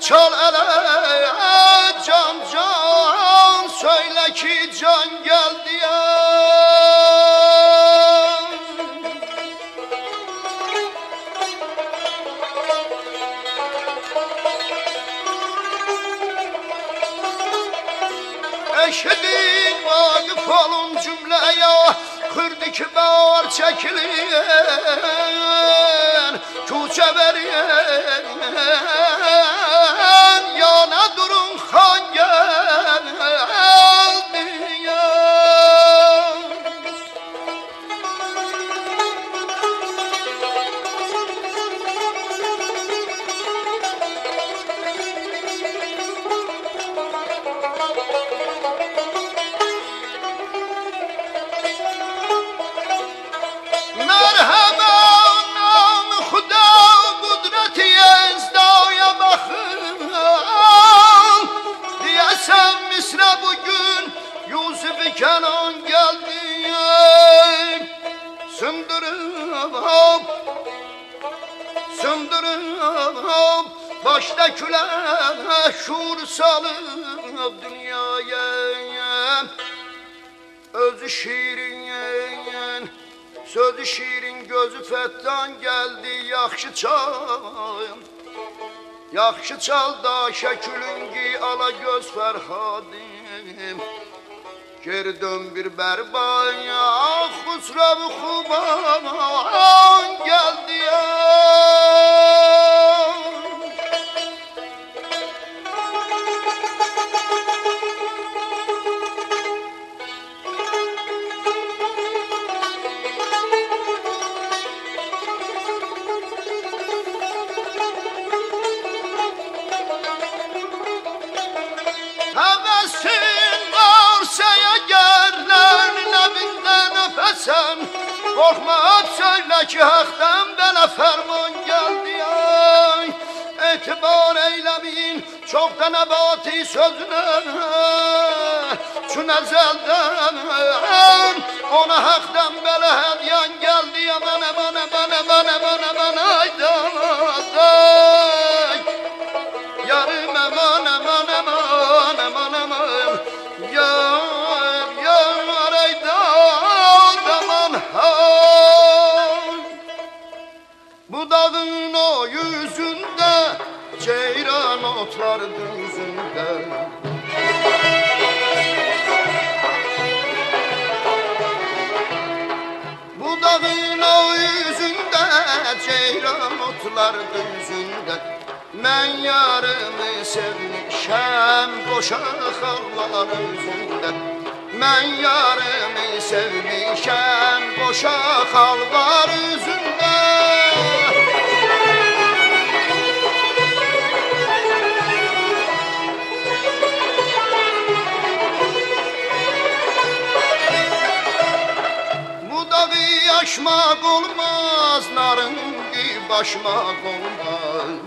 çal ele can can, söyle ki can geldi ya. Eşhedin vakıf olun cümleye, kırdı ki bağır çekilin, küçe verin, yana durun han geldi ya. Kenan geldi, sındırıp, sındırıp, başta küle şuur salıp dünyaya. Özü şirin, sözü şirin, gözü fettan geldi, yaxşı çal. Yaxşı çal da şekülüngi ala göz Ferhadim. Geri dön bir berbaya, Husrev Xuban geldi ya. Sen korkma, söyle ki haktan bana ferman geldi ya. Etibar eylemeyin çoktan nebati sözüne, çün ezelden ona haktan bana hediyen geldi ya. Bana aydan yarım eman ya. Bu dağın o yüzünde ceyran otlar düzünde. Bu dağın o yüzünde ceyran otlar düzünde. Ben yarımı sevmişem boşa xallar üzündə. Ben yarımı sevmişem boşa xallar üzündə. Bu dağı aşmak olmaz, narıngi başmak olmaz.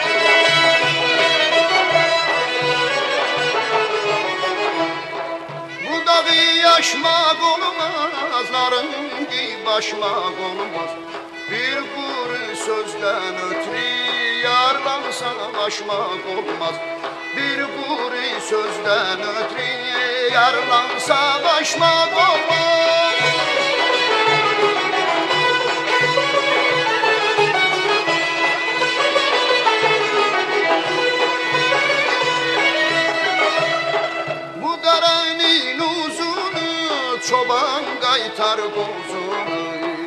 Bu dağı aşmak olmaz, narıngi başmak olmaz. Bir kuru sözden ötürü yarlansa aşmak olmaz. Bir kuru sözden ötürü yarlansa aşmak olmaz. Bu derenin uzunu çoban kaytar kuzunu.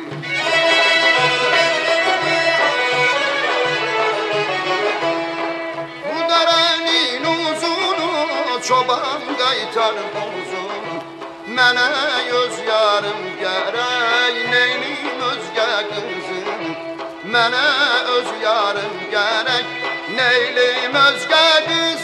Bu derenin uzunu çoban kaytar kuzunu. Mənə öz yarım gərək, neynim özgə qızım. Mənə öz yarım gərək, neylim özgə qızım.